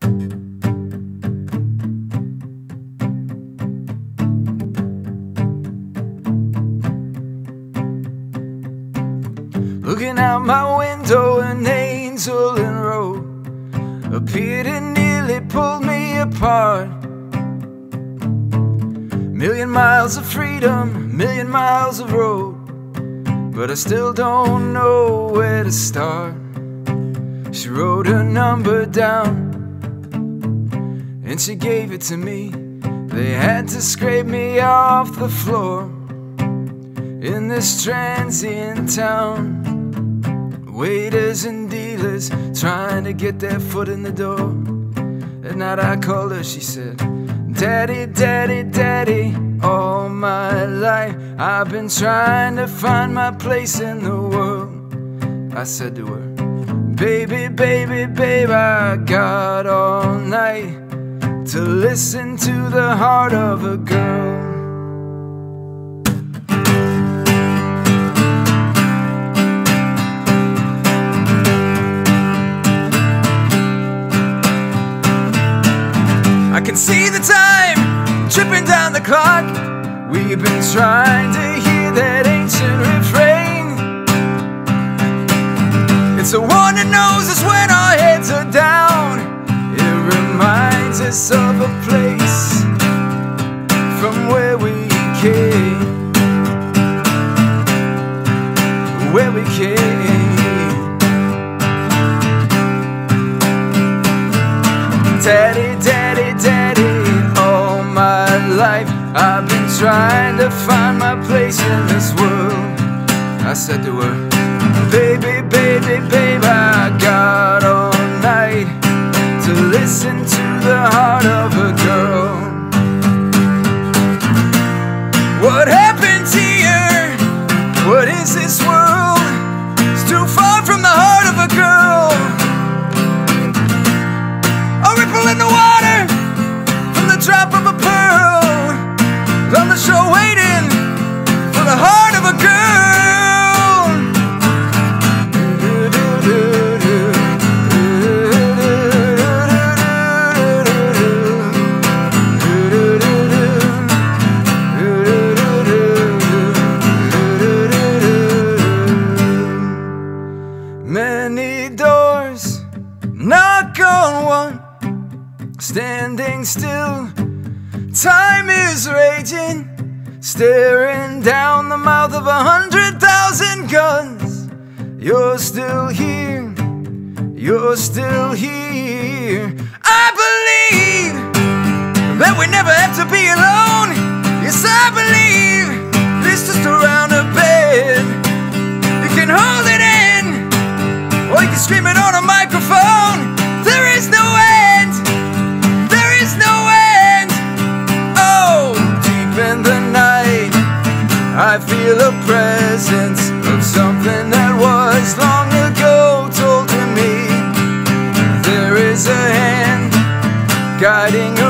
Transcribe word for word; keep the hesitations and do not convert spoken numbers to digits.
Looking out my window, an angel in robe appeared and nearly pulled me apart. Million miles of freedom, million miles of road, but I still don't know where to start. She wrote her number down and she gave it to me. They had to scrape me off the floor in this transient town. Waiters and dealers trying to get their foot in the door. At night I called her, she said, "Daddy, daddy, daddy, all my life I've been trying to find my place in the world." I said to her, "Baby, baby, babe, I got all night to listen to the heart of a girl." I can see the time tripping down the clock. We've been trying to hear that ancient refrain. It's the one that knows us when our heads are down. It reminds us of a place from where we came, where we came. Daddy, daddy, daddy, all my life I've been trying to find my place in this world. I said to her, "Baby, baby, babe, I got all night to listen to the heart of a girl." What happened here? What is this world? It's too far from the heart of a girl. A ripple in the water from the drop of a pearl, on the shore waiting for the heart of a girl. Many doors, knock on one, standing still, time is raging, staring down the mouth of a hundred thousand guns. You're still here, you're still here. I believe that we never have to be alone. Yes, I believe it's just around a bed. You can hold it in, or you can scream it on a microphone. There is no end, there is no end. Oh, deep in the night I feel a presence of something that was long ago told to me. There is a hand guiding